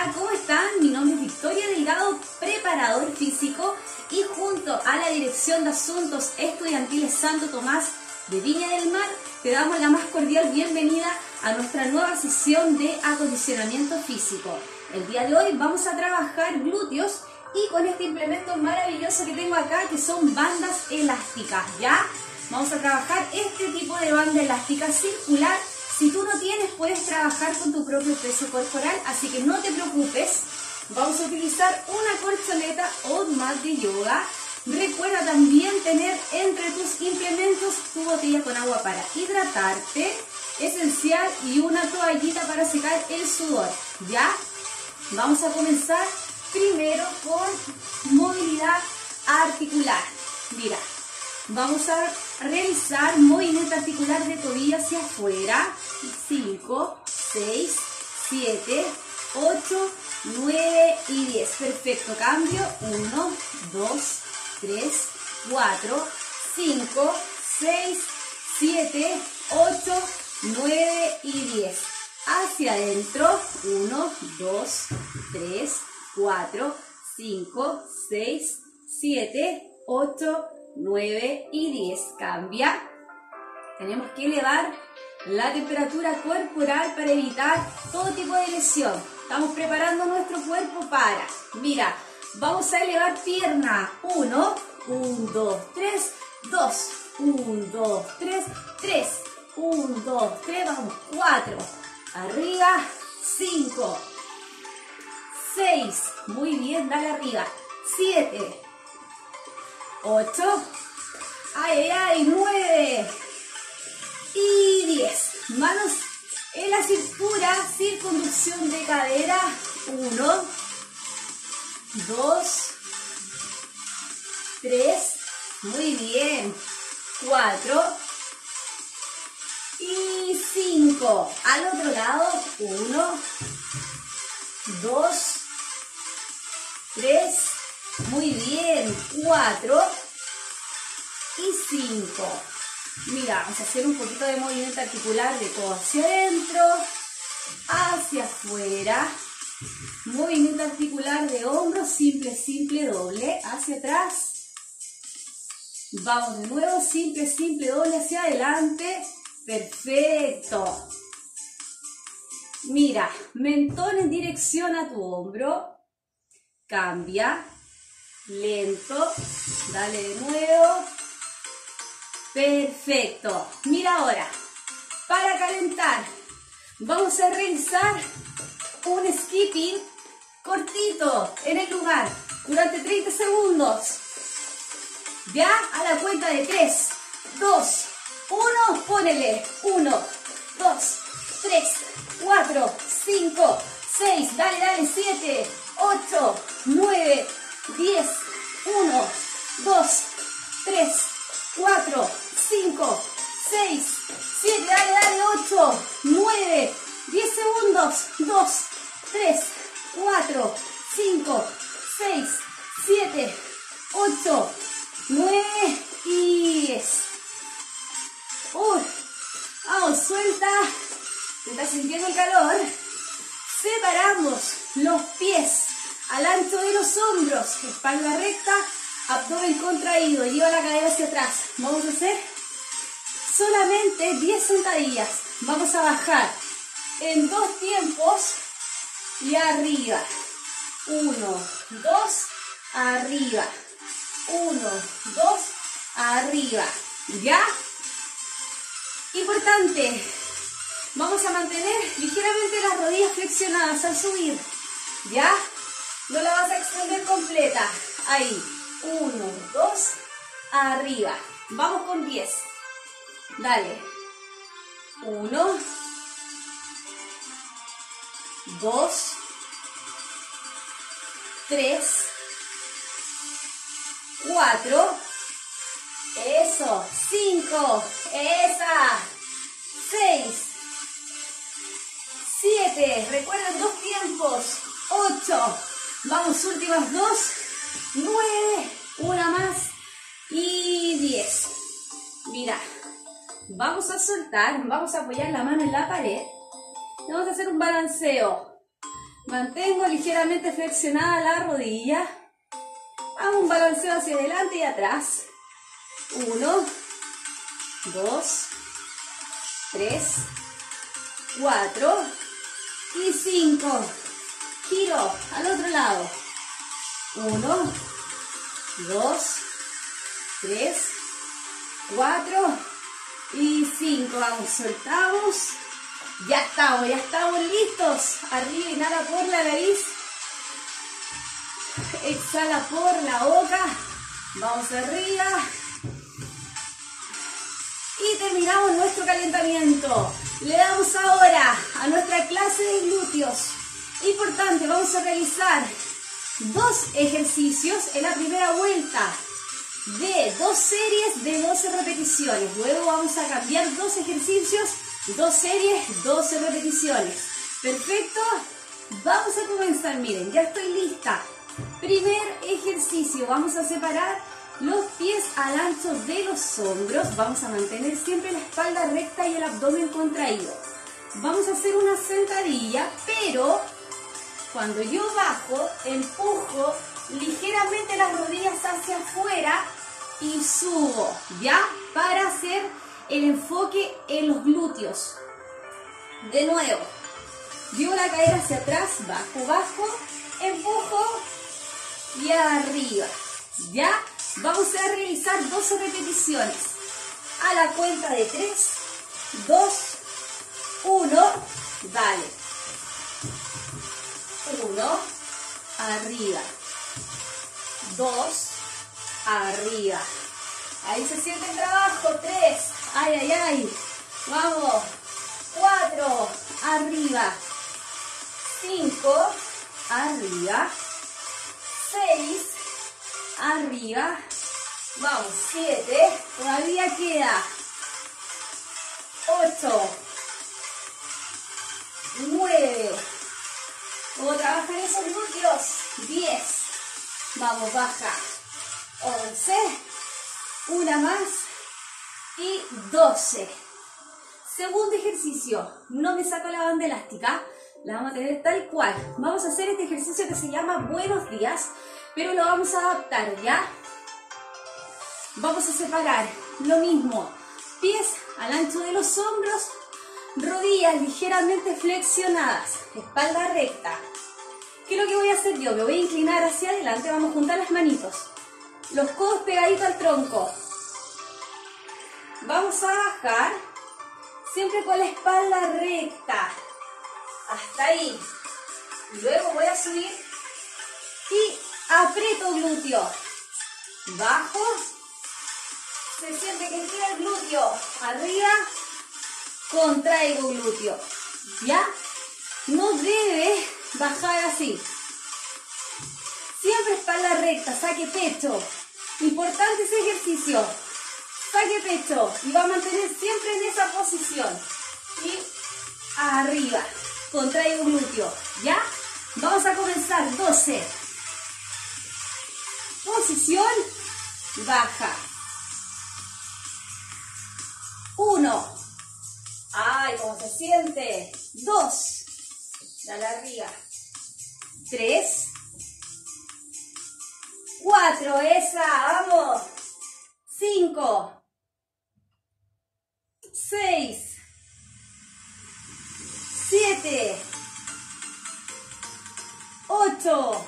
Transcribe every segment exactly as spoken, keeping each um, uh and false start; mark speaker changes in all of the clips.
Speaker 1: Hola, ¿cómo están? Mi nombre es Victoria Delgado, preparador físico, y junto a la Dirección de Asuntos Estudiantiles Santo Tomás de Viña del Mar, te damos la más cordial bienvenida a nuestra nueva sesión de acondicionamiento físico. El día de hoy vamos a trabajar glúteos y con este implemento maravilloso que tengo acá, que son bandas elásticas, ¿ya? Vamos a trabajar este tipo de banda elástica circular. Si tú no tienes, puedes trabajar con tu propio peso corporal, así que no te preocupes. Vamos a utilizar una colchoneta o un mat de yoga. Recuerda también tener entre tus implementos tu botella con agua para hidratarte, esencial, y una toallita para secar el sudor, ¿ya? Vamos a comenzar primero con movilidad articular. Mira, vamos a realizar movimiento articular de tobillo hacia afuera. cinco, seis, siete, ocho, nueve y diez. Perfecto. Cambio. uno, dos, tres, cuatro, cinco, seis, siete, ocho, nueve y diez. Hacia adentro. uno, dos, tres, cuatro, cinco, seis, siete, ocho, nueve y diez. Cambia. Tenemos que elevar la temperatura corporal para evitar todo tipo de lesión. Estamos preparando nuestro cuerpo para, mira, vamos a elevar pierna. uno, uno, dos, tres, dos, uno, dos, tres, tres, uno, dos, tres, vamos, cuatro, arriba, cinco, seis, muy bien, dale arriba, siete, ocho, ay, ay, ay, nueve y diez. Manos en la cintura, circunducción de cadera. uno, dos, tres, muy bien, cuatro y cinco. Al otro lado, uno, dos, tres, muy bien, cuatro y cinco. Mira, vamos a hacer un poquito de movimiento articular de codo hacia adentro, hacia afuera. Movimiento articular de hombros, simple, simple, doble, hacia atrás. Vamos de nuevo, simple, simple, doble, hacia adelante. Perfecto. Mira, mentón en dirección a tu hombro. Cambia. Lento. Dale de nuevo. Perfecto. Mira ahora, para calentar, vamos a realizar un skipping cortito en el lugar durante treinta segundos. Ya, a la cuenta de tres, dos, uno, ponele. uno, dos, tres, cuatro, cinco, seis, dale, dale, siete, ocho, nueve, diez, uno, dos, tres, cuatro, cinco, seis, siete, dale, dale, ocho, nueve, diez segundos, dos, tres, cuatro, cinco, seis, siete, ocho, nueve y diez. Uy, vamos, suelta, ¿te estás sintiendo el calor? Separamos los pies al ancho de los hombros, espalda recta, abdomen contraído, lleva la cadera hacia atrás. Vamos a hacer solamente diez sentadillas. Vamos a bajar en dos tiempos y arriba. uno, dos, arriba. uno, dos, arriba. ¿Ya? Importante. Vamos a mantener ligeramente las rodillas flexionadas al subir. ¿Ya? No la vas a extender completa. Ahí. uno, dos, arriba. Vamos con diez. Dale. uno, dos, tres, cuatro. Eso. cinco. Esa. seis. siete. Recuerden dos tiempos. ocho. Vamos, últimas dos. nueve, una más y diez. Mira, vamos a soltar, vamos a apoyar la mano en la pared y vamos a hacer un balanceo. Mantengo ligeramente flexionada la rodilla. Hago un balanceo hacia adelante y atrás. Uno, dos, tres, cuatro y cinco. Giro al otro lado. Uno, dos, tres, cuatro y cinco. Vamos, soltamos. Ya estamos, ya estamos listos. Arriba, inhala por la nariz. Exhala por la boca. Vamos arriba. Y terminamos nuestro calentamiento. Le damos ahora a nuestra clase de glúteos. Importante, vamos a realizar dos ejercicios en la primera vuelta de dos series de doce repeticiones. Luego vamos a cambiar dos ejercicios, dos series, doce repeticiones. Perfecto. Vamos a comenzar, miren, ya estoy lista. Primer ejercicio, vamos a separar los pies al ancho de los hombros. Vamos a mantener siempre la espalda recta y el abdomen contraído. Vamos a hacer una sentadilla, pero cuando yo bajo, empujo ligeramente las rodillas hacia afuera y subo, ¿ya? Para hacer el enfoque en los glúteos. De nuevo, llevo la cadera hacia atrás, bajo, bajo, empujo y arriba, ¿ya? Vamos a realizar doce repeticiones. A la cuenta de tres, dos, uno, dale. uno, arriba. dos, arriba. Ahí se siente el trabajo. tres, ay, ay, ay. Vamos. cuatro, arriba. cinco, arriba. seis, arriba. Vamos, siete, todavía queda. ocho, nueve. Vamos a trabajar esos glúteos. diez. Vamos, baja. once. Una más. Y doce. Segundo ejercicio. No me saco la banda elástica. La vamos a tener tal cual. Vamos a hacer este ejercicio que se llama Buenos Días, pero lo vamos a adaptar, ¿ya? Vamos a separar lo mismo. Pies al ancho de los hombros. Rodillas ligeramente flexionadas, espalda recta. ¿Qué es lo que voy a hacer yo? Me voy a inclinar hacia adelante, vamos a juntar las manitos. Los codos pegaditos al tronco. Vamos a bajar, siempre con la espalda recta. Hasta ahí. Luego voy a subir y aprieto glúteo. Bajo. Se siente que tira el glúteo. Arriba. Contraigo glúteo, ¿ya? No debe bajar así. Siempre espalda recta, saque pecho. Importante ese ejercicio. Saque pecho y va a mantener siempre en esa posición. Y arriba, contraigo glúteo, ¿ya? Vamos a comenzar. doce. Posición, baja. uno. Ay, ¿cómo se siente? dos. Dale arriba. tres. cuatro. Esa, vamos. cinco. seis. siete. ocho.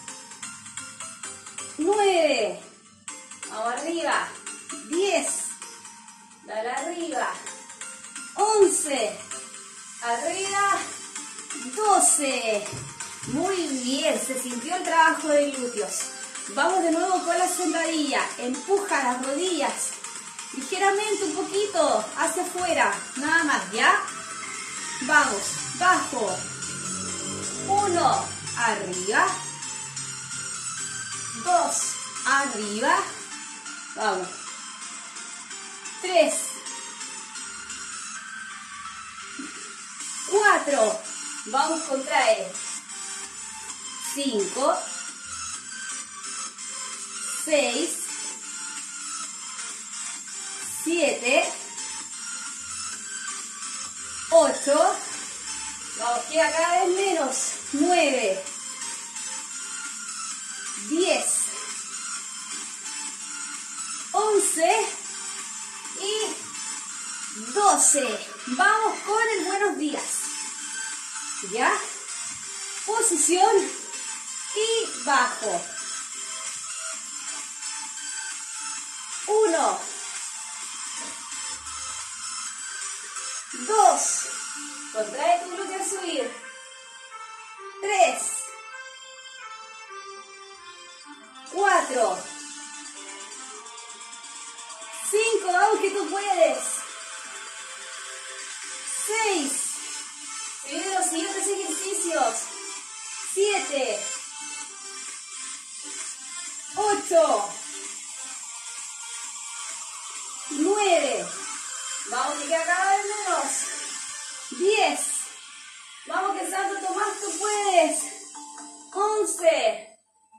Speaker 1: nueve. Vamos arriba. diez. Dale arriba. once, arriba, doce. Muy bien, se sintió el trabajo de glúteos. Vamos de nuevo con la sentadilla. Empuja las rodillas ligeramente un poquito hacia afuera. Nada más, ¿ya? Vamos, bajo. uno, arriba. dos, arriba. Vamos. tres. cuatro, vamos, contrae. cinco, seis, siete, ocho, vamos, queda cada vez menos. nueve, diez, once y doce. Vamos con el buenos días. ¿Ya? Posición y bajo. Uno, dos, contrae tu glúteo al subir. Tres, cuatro, cinco, vamos que tú puedes. Seis, se vienen los siguientes ejercicios. Siete, ocho, nueve, vamos que queda cada vez menos. Diez, vamos que Santo Tomás tú puedes. Once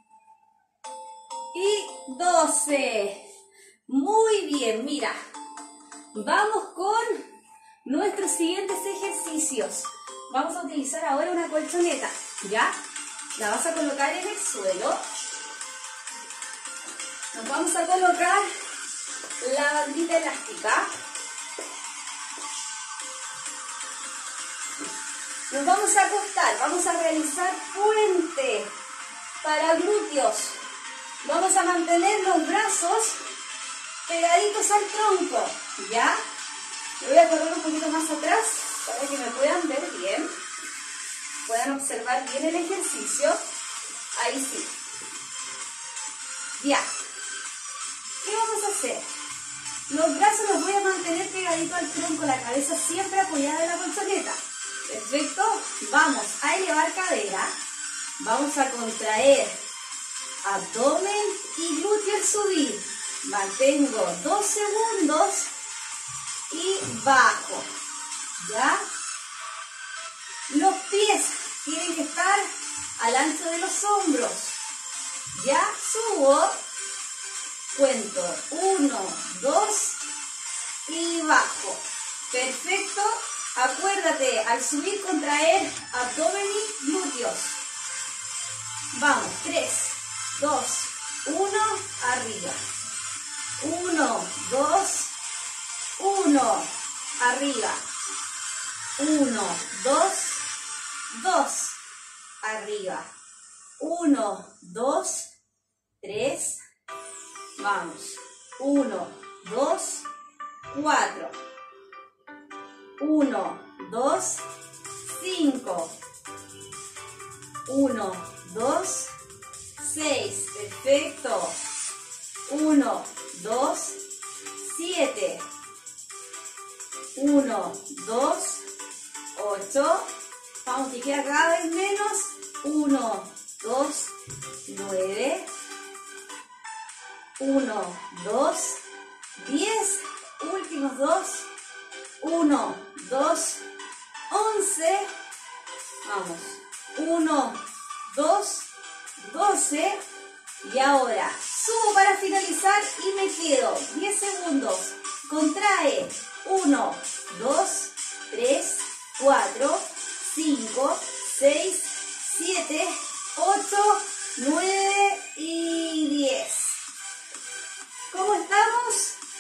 Speaker 1: y doce. Muy bien, mira, vamos con nuestros siguientes ejercicios. Vamos a utilizar ahora una colchoneta, ¿ya? La vas a colocar en el suelo. Nos vamos a colocar la bandita elástica. Nos vamos a acostar, vamos a realizar puente para glúteos. Vamos a mantener los brazos pegaditos al tronco, ¿ya? Me voy a correr un poquito más atrás para que me puedan ver bien, puedan observar bien el ejercicio. Ahí sí. Ya. ¿Qué vamos a hacer? Los brazos los voy a mantener pegaditos al tronco, la cabeza siempre apoyada en la colchoneta. Perfecto. Vamos a elevar cadera. Vamos a contraer abdomen y glúteo al subir. Mantengo dos segundos y bajo. ¿Ya? Los pies tienen que estar al ancho de los hombros. Ya subo. Cuento uno, dos y bajo. Perfecto. Acuérdate, al subir contraer abdomen y glúteos. Vamos, tres, dos, uno, arriba. uno, dos, uno, arriba. uno, dos, dos, arriba. uno, dos, tres. Vamos. uno, dos, cuatro. uno, dos, cinco. uno, dos, seis. Perfecto. uno, dos, siete. uno, dos, ocho. Vamos, que queda cada vez menos. uno, dos, nueve. uno, dos, diez. Últimos dos. uno, dos, once. Vamos. uno, dos, doce. Y ahora subo para finalizar y me quedo diez segundos. Contrae. uno, dos, tres, cuatro, cinco, seis, siete, ocho, nueve y diez. ¿Cómo estamos?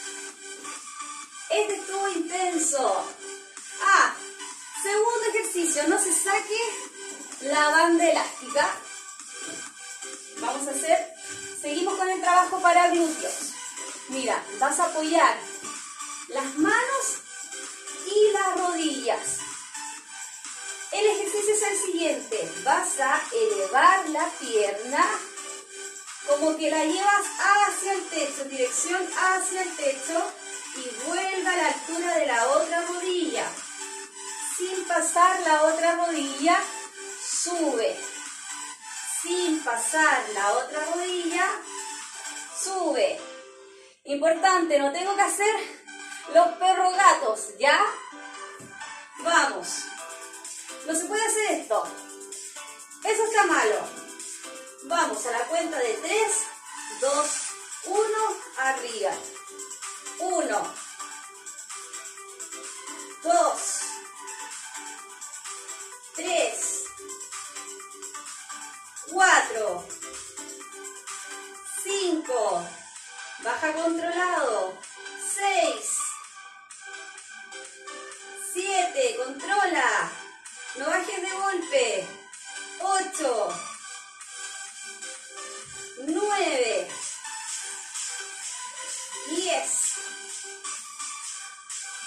Speaker 1: Este estuvo intenso. Ah, segundo ejercicio, no se saque la banda elástica. Vamos a hacer, seguimos con el trabajo para glúteos. Mira, vas a apoyar las manos y las rodillas. El ejercicio es el siguiente, vas a elevar la pierna como que la llevas hacia el techo, dirección hacia el techo, y vuelve a la altura de la otra rodilla. Sin pasar la otra rodilla, sube. Sin pasar la otra rodilla, sube. Importante, no tengo que hacer los perros gatos, ¿ya? Vamos. No se puede hacer esto. Eso está malo. Vamos a la cuenta de tres, dos, uno, arriba. uno, dos, tres,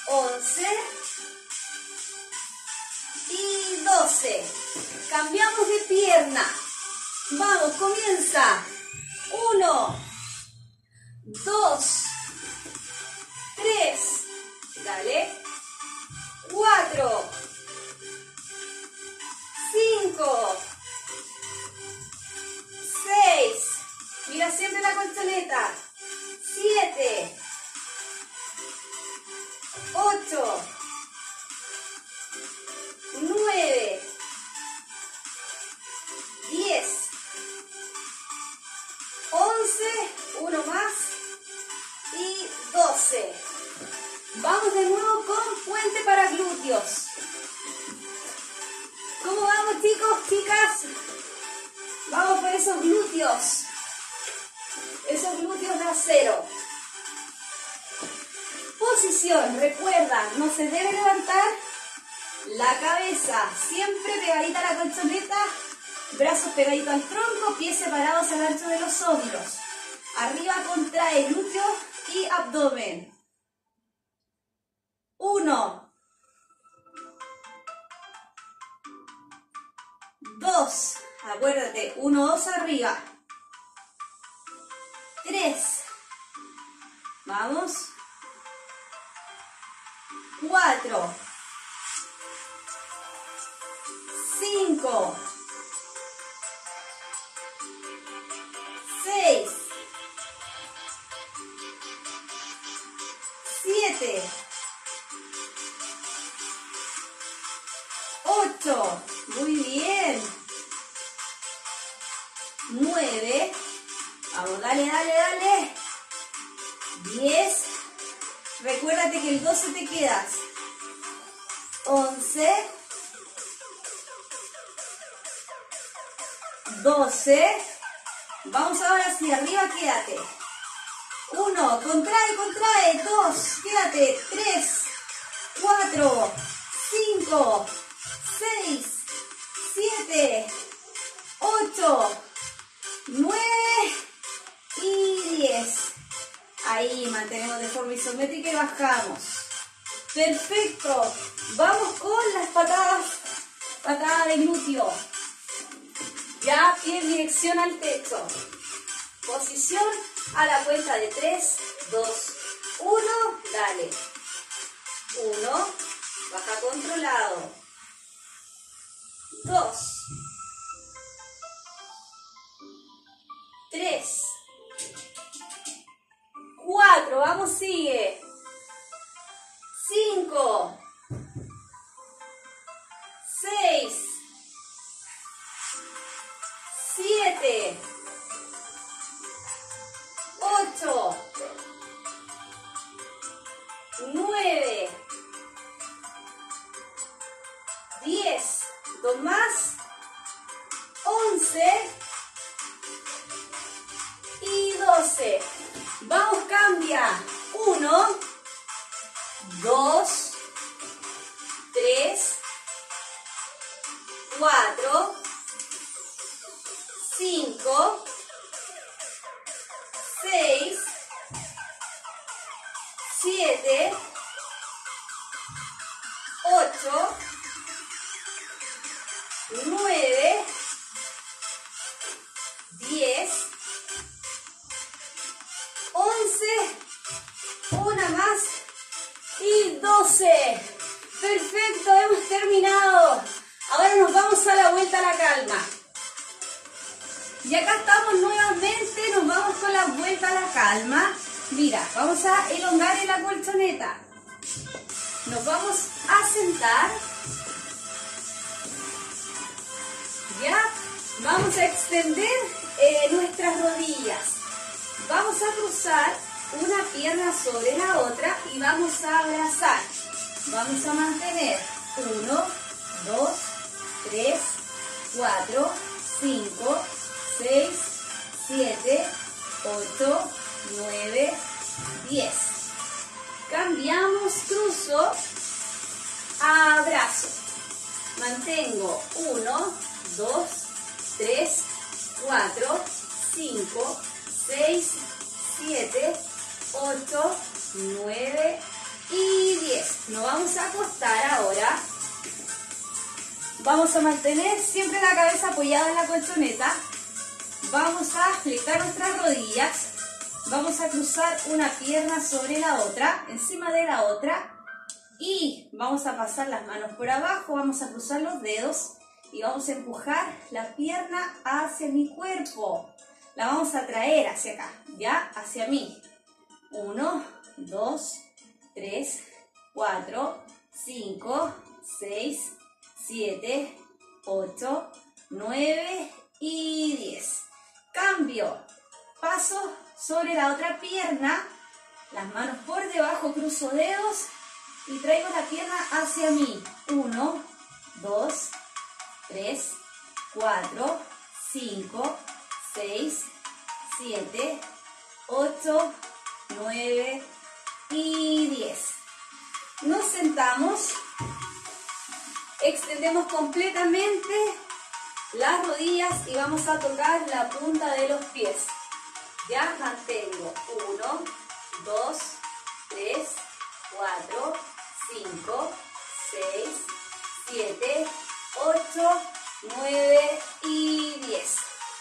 Speaker 1: once y doce. Cambiamos de pierna. Vamos, comienza. uno, dos, tres, dale. cuatro, cinco, seis, mira siempre la colchoneta. siete, ocho, nueve, diez, once, uno más y doce. Vamos de nuevo con puente para glúteos. ¿Cómo vamos, chicos, chicas? Vamos por esos glúteos. Esos glúteos de acero. Posición, recuerda, no se debe levantar la cabeza. Siempre pegadita a la colchoneta, brazos pegaditos al tronco, pies separados al ancho de los hombros. Arriba contrae glúteo y abdomen. Uno. Dos. Acuérdate, uno, dos arriba. Tres. Vamos. Cuatro. Cinco. Seis. Siete. Ocho. Muy bien. Nueve. Vamos, dale, dale, dale. Diez. Recuérdate que el doce te quedas. Once. Doce. Vamos ahora hacia arriba, quédate. Uno, contrae, contrae. Dos, quédate. Tres, cuatro, cinco, seis, siete, ocho, nueve y diez. Ahí mantenemos de forma isométrica y bajamos. Perfecto. Vamos con las patadas, patada de glúteo. Ya, pie en dirección al techo. Posición a la cuenta de tres, dos, uno, dale. uno, baja controlado. dos, tres, cuatro, vamos, sigue. cinco, seis, siete, ocho, nueve, diez, dos más, once y doce. Vamos, cambia. uno, dos, tres, cuatro, cinco, seis, siete, ocho, nueve, diez, once, una más y doce. Perfecto, hemos terminado. Ahora nos vamos a la vuelta a la calma. Y acá estamos nuevamente, nos vamos con la vuelta a la calma. Mira, vamos a elongar en la colchoneta. Nos vamos a sentar. Ya, vamos a extender eh, nuestras rodillas. Vamos a cruzar una pierna sobre la otra y vamos a abrazar. Vamos a mantener uno, dos, tres, cuatro, cinco, seis, siete, ocho, nueve, diez. Cambiamos, cruzo, abrazo. Mantengo uno, dos, tres, cuatro, cinco, seis, siete, ocho, nueve y diez. Nos vamos a acostar ahora. Vamos a mantener siempre la cabeza apoyada en la colchoneta. Vamos a fletar nuestras rodillas. Vamos a cruzar una pierna sobre la otra, encima de la otra. Y vamos a pasar las manos por abajo, vamos a cruzar los dedos y vamos a empujar la pierna hacia mi cuerpo. La vamos a traer hacia acá, ¿ya? Hacia mí. Uno, dos, tres, cuatro, cinco, seis, siete, ocho, nueve y diez. Cambio. Paso sobre la otra pierna. Las manos por debajo, cruzo dedos y traigo la pierna hacia mí. Uno, dos, tres, cuatro, cinco, seis, siete, ocho, nueve y diez. Nos sentamos, extendemos completamente las rodillas y vamos a tocar la punta de los pies. Ya mantengo. Uno, dos, tres, cuatro, cinco, seis, siete, ocho, nueve y diez.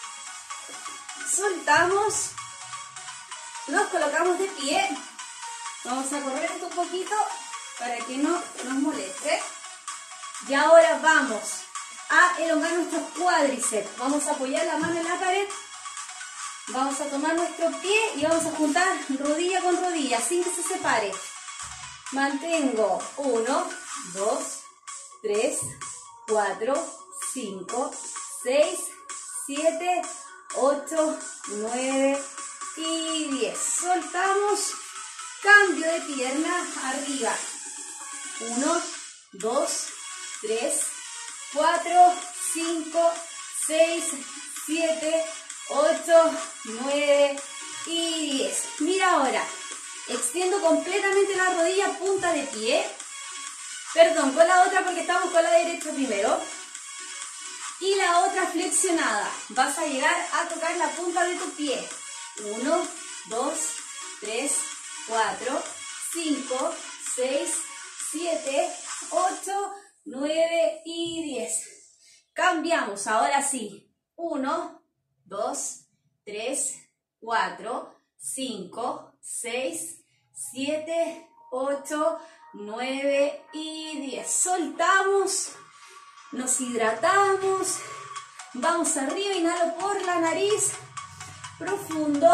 Speaker 1: Soltamos, nos colocamos de pie, vamos a correr esto un poquito para que no nos moleste. Y ahora vamos a elongar nuestros cuádriceps, vamos a apoyar la mano en la pared, vamos a tomar nuestro pie y vamos a juntar rodilla con rodilla sin que se separe. Mantengo. Uno, dos, tres, cuatro, cinco, seis, siete, ocho, nueve y diez. Soltamos. Cambio de pierna arriba. Uno, dos, tres, cuatro, cinco, seis, siete, ocho, nueve y diez. Mira ahora. Extiendo completamente la rodilla, punta de pie. Perdón, con la otra porque estamos con la derecha primero. Y la otra flexionada. Vas a llegar a tocar la punta de tu pie. Uno, dos, tres, cuatro, cinco, seis, siete, ocho, nueve y diez. Cambiamos, ahora sí. Uno, dos, tres, cuatro, cinco, seis, siete, ocho, nueve y diez. Soltamos, nos hidratamos, vamos arriba, inhalo por la nariz, profundo,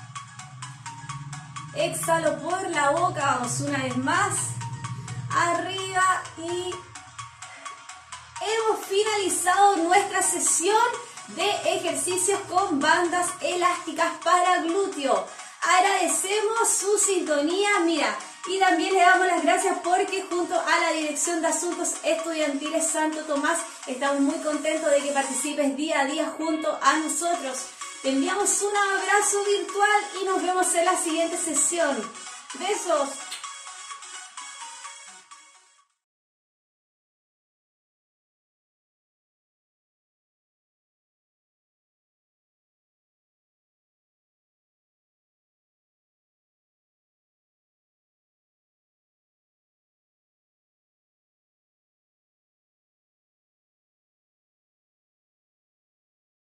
Speaker 1: exhalo por la boca, vamos una vez más, arriba y hemos finalizado nuestra sesión de ejercicios con bandas elásticas para glúteo. Agradecemos su sintonía, mira, y también le damos las gracias porque junto a la Dirección de Asuntos Estudiantiles Santo Tomás estamos muy contentos de que participes día a día junto a nosotros. Te enviamos un abrazo virtual y nos vemos en la siguiente sesión. Besos.